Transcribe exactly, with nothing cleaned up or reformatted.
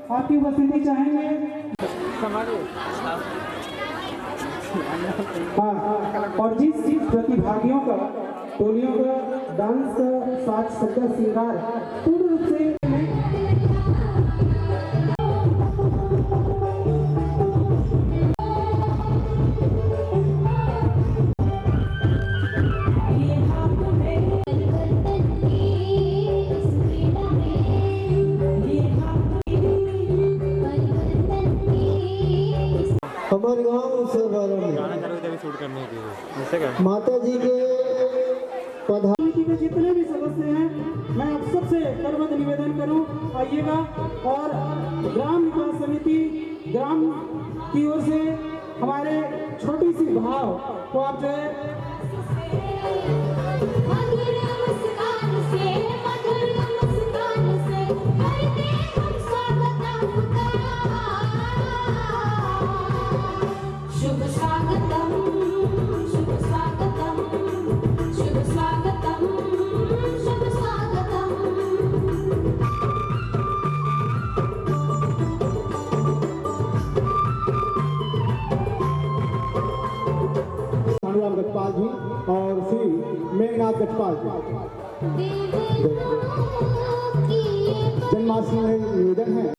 आपकी उपस्थिति चाहेंगे। हाँ, और जिस प्रतिभागियों का टोलियों का डांस साज सज्जा श्रृंगार पूर्ण रूप से हमारे गाँव से शूट करने के माता जी के पधा समिति के जितने भी सदस्य हैं, मैं आप सबसे करबद्ध निवेदन करूं, आइएगा और ग्राम विकास समिति ग्राम की ओर से हमारे छोटी सी भाव को आप जो है शुभ स्वागतम, शुभ स्वागतम, शुभ स्वागतम, शुभ स्वागतम। अनुराग गजपाल जी और श्री मेघनाथ गजपाल जी। जन्माष्टमी में निवेदन है।